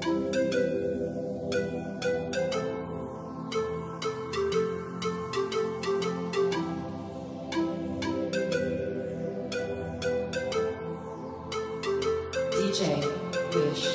DJ Wish.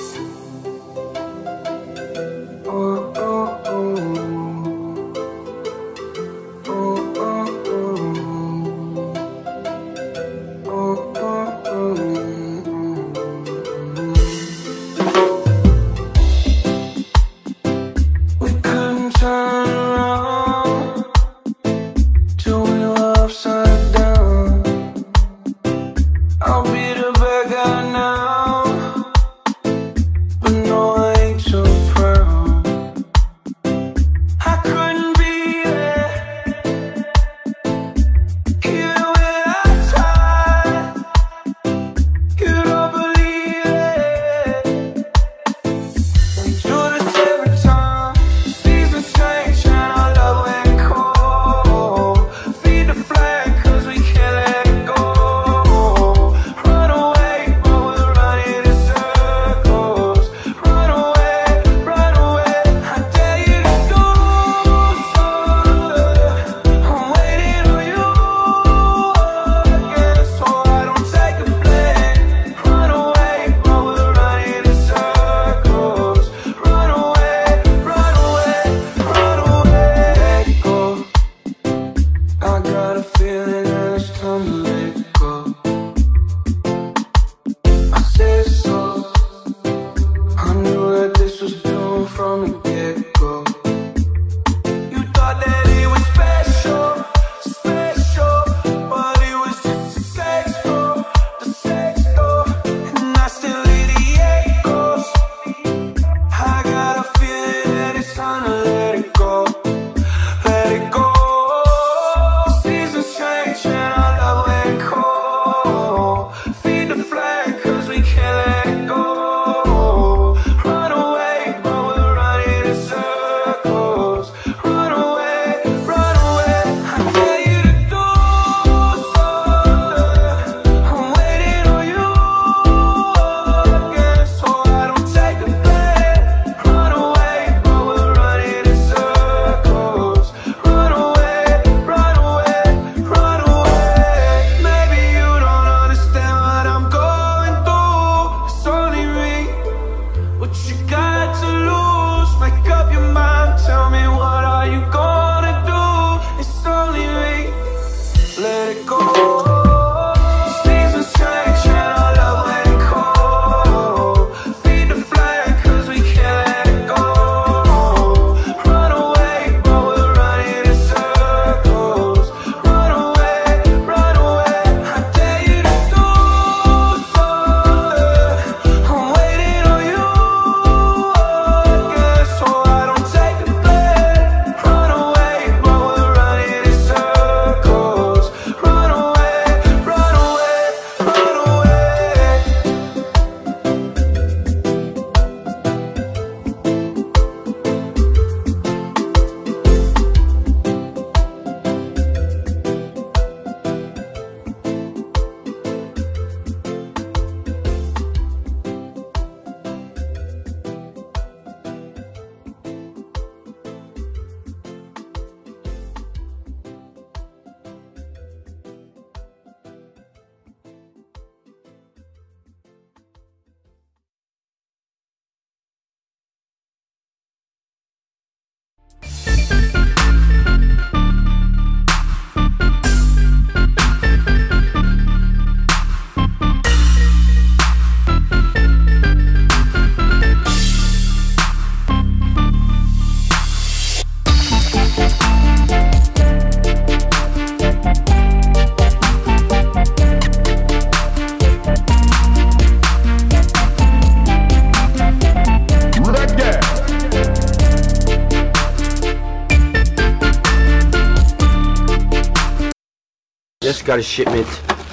Just got a shipment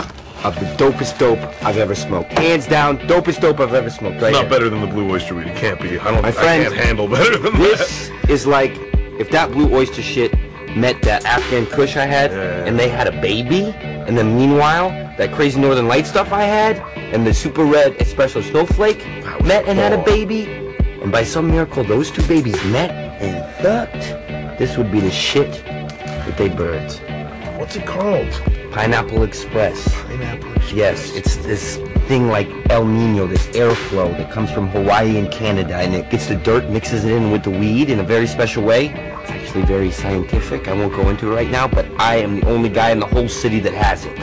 of the dopest dope I've ever smoked. Hands down, dopest dope I've ever smoked. Right? It's not better than the Blue Oyster weed. It can't be. My friend, I can't handle better than this is like if that Blue Oyster shit met that Afghan Kush I had, and they had a baby, and then meanwhile that crazy Northern Light stuff I had, and the Super Red Espresso Snowflake met and had a baby. and by some miracle those two babies met and fucked, this would be the shit that they birthed. What's it called? Pineapple Express. Pineapple Express. Yes, it's this thing like El Nino, this airflow that comes from Hawaii and Canada, and it gets the dirt, mixes it in with the weed in a very special way. It's actually very scientific. I won't go into it right now, but I am the only guy in the whole city that has it.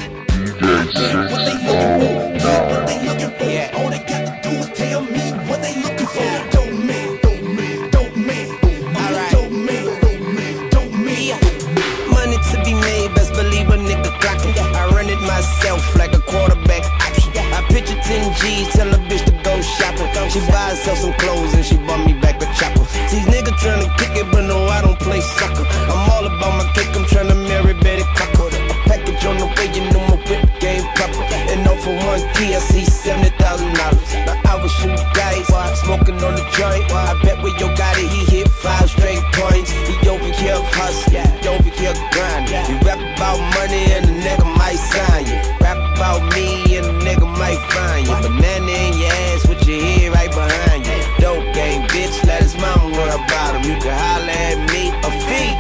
Money to be made, best believe a nigga clocking. I run it myself like a quarterback option. I picture 10 G's, tell a bitch to go shopping. She buys herself some clothes and she bought me back a chopper. These niggas tryna kick it, but no, I don't play soccer. I'm all about my cake, I'm tryna marry Betty Crocker. A package on the way, you know my whip game proper. And all for 1 key, I see $70,000. Now I was shooting dice, smoking on the joint. I bet with your guy that he hit 5 straight points. He over here hustling, he over here grinding. You rap about money and the nigga might sign you. Rap about me and the nigga might find you. Banana in your ass with your head right behind you. Dope game, bitch, let his mama worry about him. You can holler at me a fee.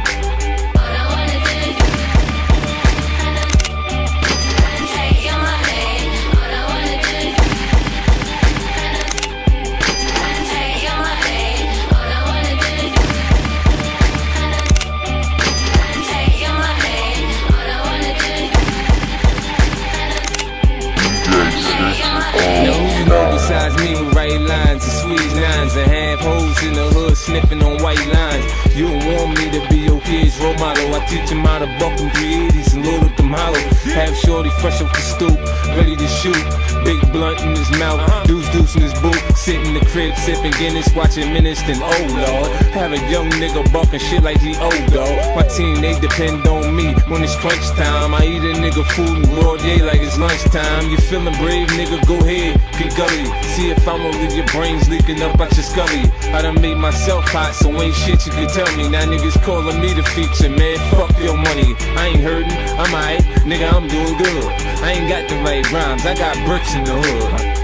Besides me with right lines and squeeze lines and have hoes in the hood sniffing on white lines. You don't want me to be your kid's role model. I teach him how to buck them 380s and load up them hollow. Have shorty fresh off the stoop, ready to shoot. Big blunt in his mouth, deuce in his boot. Sit in the crib sipping Guinness, watching Menace, then oh lord. Have a young nigga bucking shit like he old dog. My team, they depend on me when it's crunch time. I eat a nigga food in broad day like it's lunchtime. You feeling brave, nigga, go ahead, get gully. See if I'ma leave your brains leaking up out your scully. I done made myself hot, so ain't shit you can tell me. Now niggas calling me the feature, man, fuck your money. I ain't hurting, I'm aight, nigga, I'm doing good. I ain't got the right rhymes, I got bricks in the hood.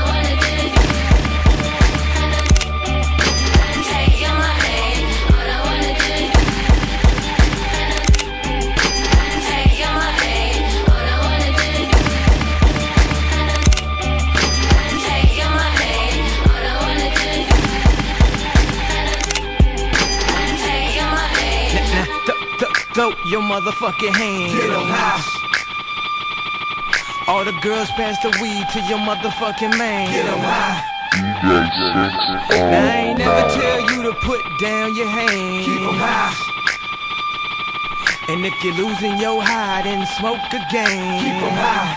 Throw your motherfucking hands. Get 'em high. All the girls pass the weed to your motherfucking man. Get 'em high. I ain't never tell you to put down your hands. Keep 'em high. And if you're losing your high, then smoke again. Keep 'em high.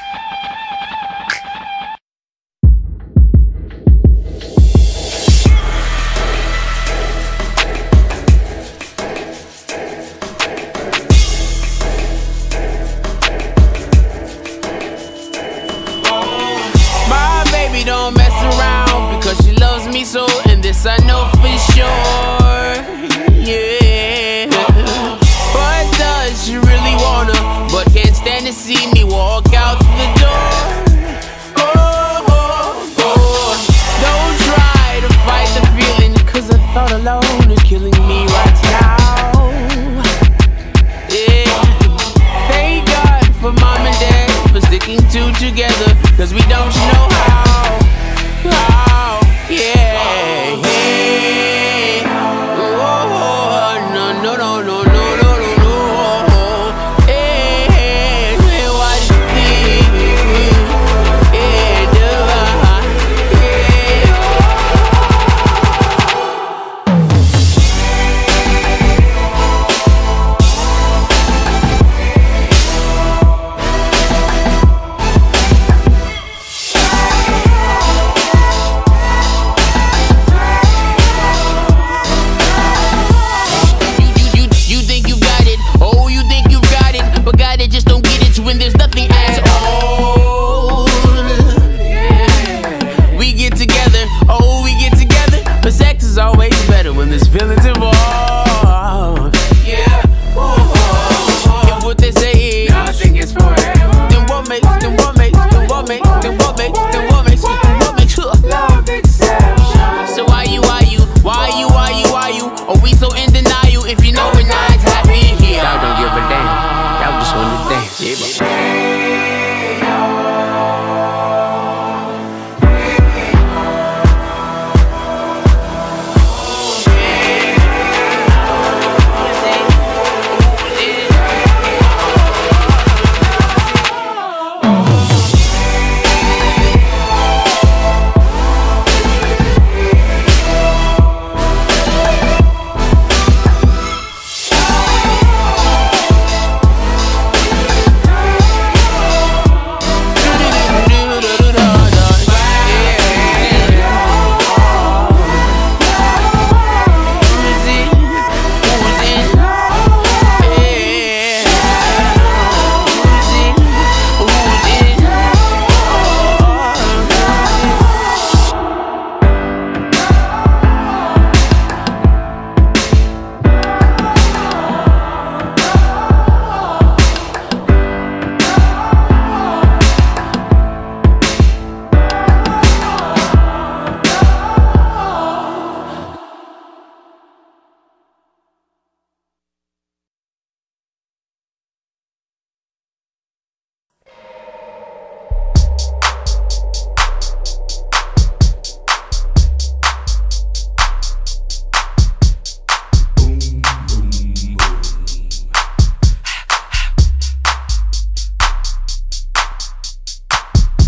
Don't mess around because she loves me so, and this I know for sure. Yeah. But does she really wanna? But can't stand to see me walk out the door. Don't try to fight the feeling, cause the thought alone is killing me right now. Yeah. Thank God for mom and dad for sticking two together, cause we don't know how. Oh, yeah, yeah.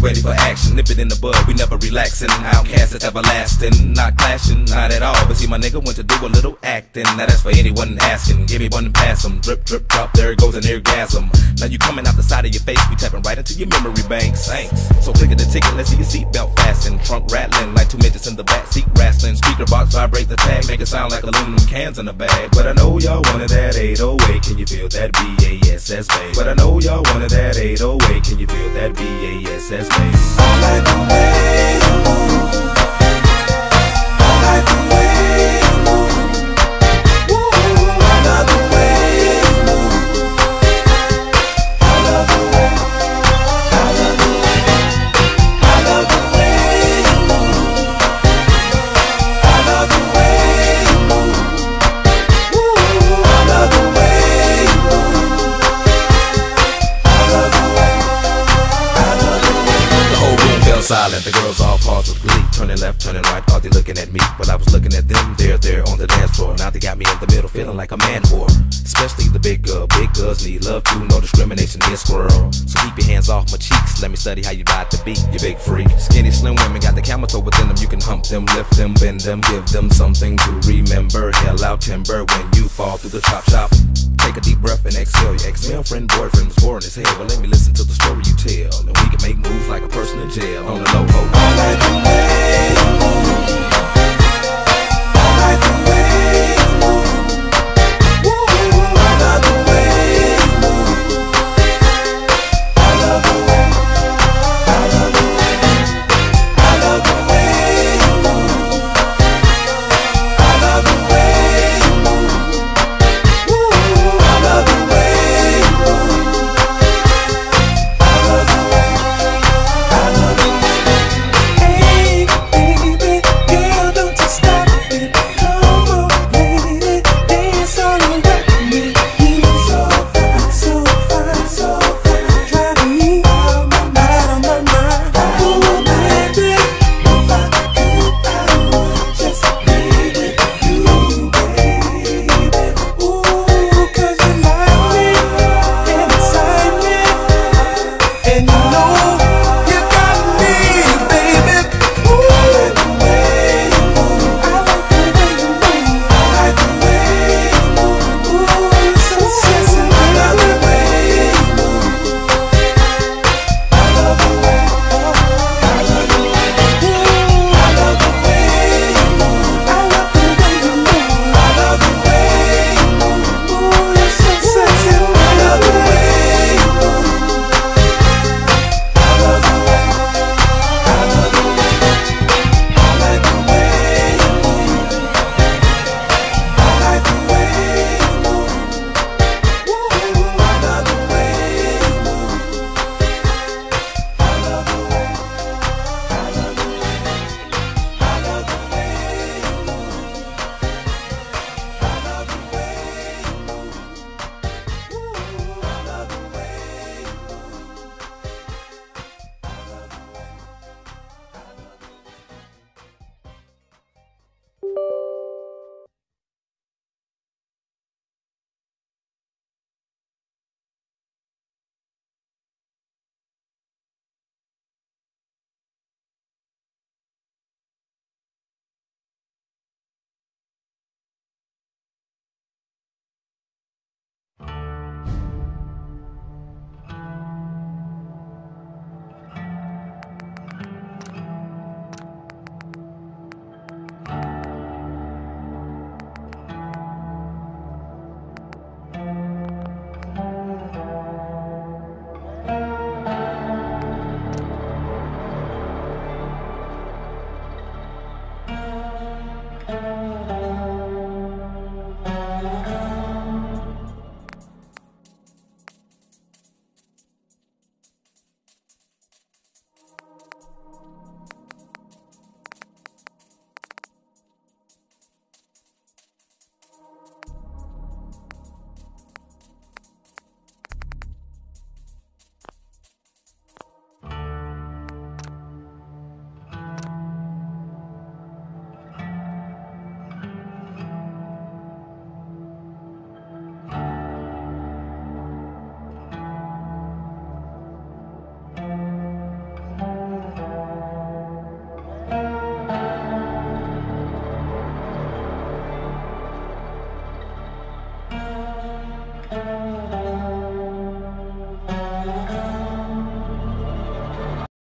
ready for action. Nip it in the bud, we never relaxing. Outcast, it's everlasting. Not clashing, not at all. But see, my nigga went to do a little acting. Now that's for anyone asking. Give me one and pass 'em. Drip, drip, drop, there it goes an orgasm. Now you coming out the side of your face, we tapping right into your memory banks. Thanks. So click at the ticket, let's see your seatbelt fasten. Trunk rattling like two midgets in the back seat wrestling. Speaker box vibrate the tag, make it sound like aluminum cans in a bag. But I know y'all wanted that 808, can you feel that BASS bass? But I know y'all wanted that 808, can you feel that BASS bass? I like the way you move. I like the way you move. Woo, I love the way you move. I love the way, I love the way, I love the way you move. I love the way you move. Woo, I love the way you move. I love the way, I love the way. The whole room fell silent, the girls all paused with glee. Turning left, turning right, thought they looking at me, but I was looking at them. They're on the dance floor. Now they got me in the middle, feeling like a man whore. Especially the big girls need love too. No discrimination here, squirrel. So keep your hands off my cheeks. Let me study how you ride the beat, you big freak. Skinny, slim women got the camel toe within them. You can hump them, lift them, bend them, give them something to remember. Hell out timber when you fall through the chop shop. Take a deep breath and exhale. Your ex-girlfriend, boyfriend was boring as hell. Well, let me listen to the story you tell, and we can make moves like a person in jail. On the low,